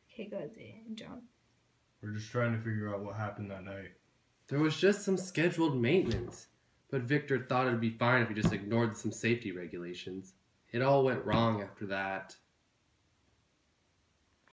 Okay, go ahead, John. We're just trying to figure out what happened that night. There was just some scheduled maintenance, but Victor thought it'd be fine if he just ignored some safety regulations. It all went wrong after that.